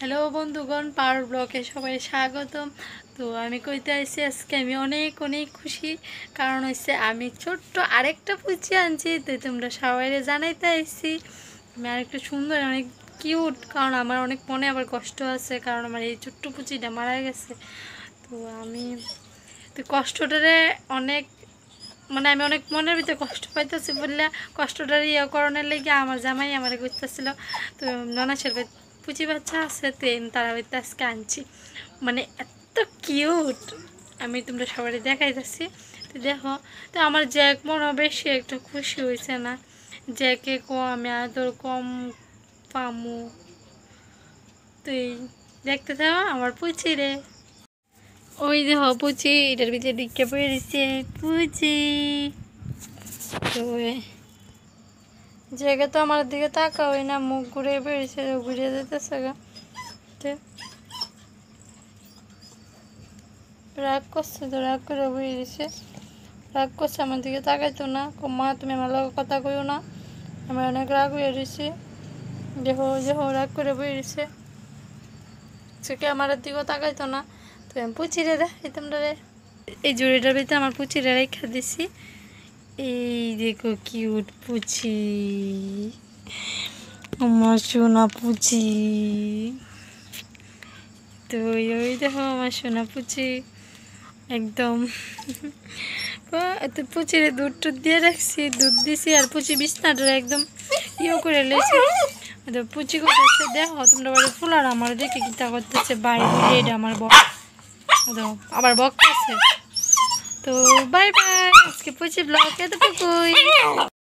Hello বন্ধুগণ, পাওয়ার ব্লকে সবাই স্বাগতম। তো আমি কইতে আইছি আজকে আমি অনেক অনেক খুশি, কারণ হচ্ছে আমি ছোট্ট আরেকটা পুচি আনছি। তো তোমরা সবাই জানাইতে আইছি আমি আরেকটা সুন্দর অনেক কিউট, কারণ আমার অনেক মনে আবার কষ্ট আছে, কারণ আমার এই ছোট্ট পুচিটা মারা গেছে। তো আমি তো কষ্টটারে অনেক আমি অনেক মনের ভিতরে কষ্ট পাইতেছি বললে কষ্টটার করণের লেগে আমার জামাই আমার করতেছিল। তো ননাসের পুচি বাচ্চা আছে, তো তারা হইতে আজকে আনছি, এত কিউট। আমি তোমরা সবাই দেখাইতেছি, তো দেখো। তো আমার জ্যাক মনে বেশি একটু খুশি হয়েছে না, জ্যাকে আমি আদর কম পামু। তুই দেখতে থাকো আমার পুচি রে। ওই দেখো পুচি, এটার ভিতরে ডিক্কে পড়ে দিচ্ছে পুচি। তো জায়গা তো আমার দিকে তাকা হয় না, মুখ ঘুরে বেরিয়েছে, ঘুরে যেতেছে গা। রাগ করছে, তো রাগ করে বেরিয়ে দিছে, রাগ করছে, আমার দিকে তাকাইতো না। মা তুমি আমার লগে কথা কইও না, আমি অনেক রাগ হয়ে দিছি। দেখো দেখো রাগ করে বেরিয়েছে, সেকে আমার দিকেও তাকাইতো না। তো আমি পুচিরে দেখাই তোমরা রে, এই জুড়িটার ভিতরে আমার পুচিরে রেখা দিছি। এই দেখো কিউট পুচি, আমার সোনা পুচি। তো ওই দেখো আমার সোনা পুচি একদম। তো পুচিরে দুধ টুধ দিয়ে রাখছি, দুধ দিছি, আর পুচি বিছনাটা একদম করে লেছি। তো পুচি করতেছে, দেখো তোমরা বাড়ি ফুলার আমার দেখে কিতা করতেছে বাইরে, এটা আমার বক আবার বকতেছে। তো বাই বাই, আজকে পুচি ব্লগ এতটুকুই।